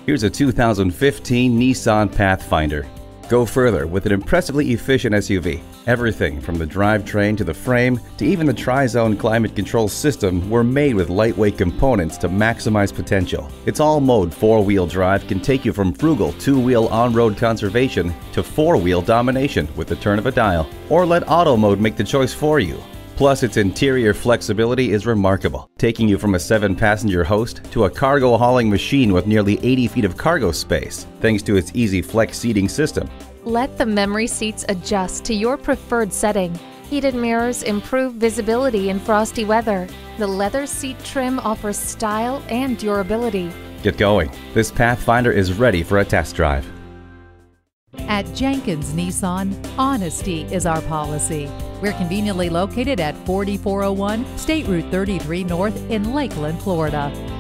Here's a 2015 Nissan Pathfinder. Go further with an impressively efficient SUV. Everything from the drivetrain to the frame to even the tri-zone climate control system were made with lightweight components to maximize potential. Its all-mode four-wheel drive can take you from frugal two-wheel on-road conservation to four-wheel domination with the turn of a dial. Or let auto mode make the choice for you. Plus, its interior flexibility is remarkable, taking you from a 7-passenger host to a cargo hauling machine with nearly 80 feet of cargo space, thanks to its easy flex seating system. Let the memory seats adjust to your preferred setting. Heated mirrors improve visibility in frosty weather. The leather seat trim offers style and durability. Get going. This Pathfinder is ready for a test drive. At Jenkins Nissan, honesty is our policy. We're conveniently located at 4401 State Route 33 North in Lakeland, Florida.